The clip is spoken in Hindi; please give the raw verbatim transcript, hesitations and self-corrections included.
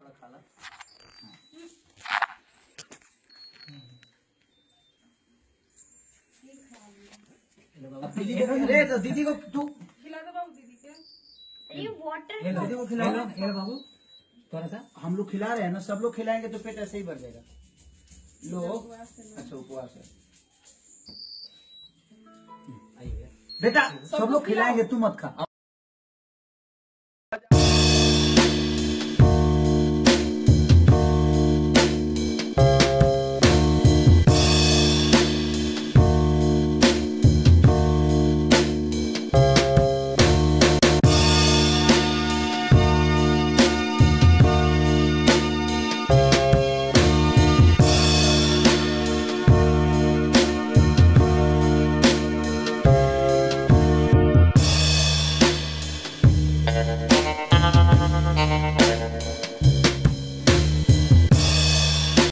खाला। दीदी को अरे तो दीदी को तू खिला दो बाबू दीदी के। ये वाटर दीदी को खिला बाबू थोड़ा सा। हम लोग खिला रहे हैं ना, सब लोग खिलाएंगे तो पेट ऐसे ही भर जाएगा। लो अच्छा उपवास है बेटा, सब लोग खिलाएंगे, तू मत खा।